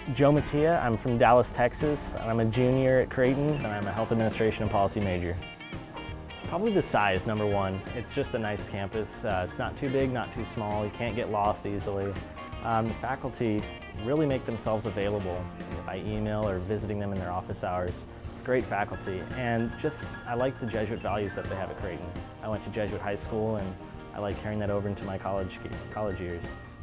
Joe Mattia. I'm from Dallas, Texas, and I'm a junior at Creighton, and I'm a health administration and policy major. Probably the size, number one. It's just a nice campus. It's not too big, not too small. You can't get lost easily. The faculty really make themselves available by email or visiting them in their office hours. Great faculty, and I like the Jesuit values that they have at Creighton. I went to Jesuit high school, and I like carrying that over into my college years.